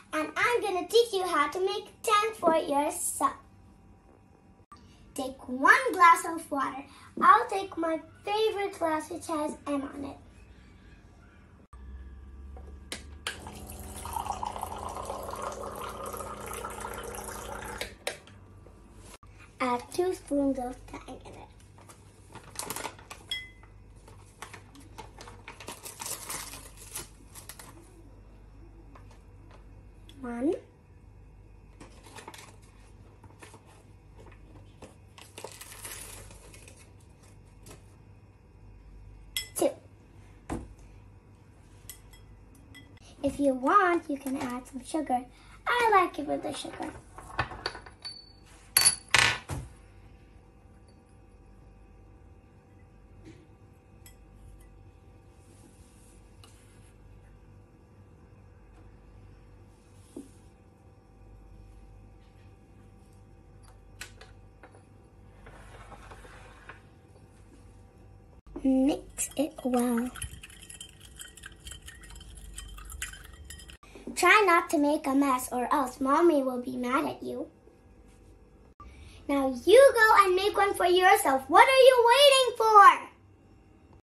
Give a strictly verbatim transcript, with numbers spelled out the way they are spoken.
and I'm going to teach you how to make Tang for yourself. Take one glass of water. I'll take my favorite glass which has M on it. Add two spoons of Tang in it. One. Two. If you want, you can add some sugar. I like it with the sugar. Mix it well. Try not to make a mess or else Mommy will be mad at you. Now you go and make one for yourself. What are you waiting for?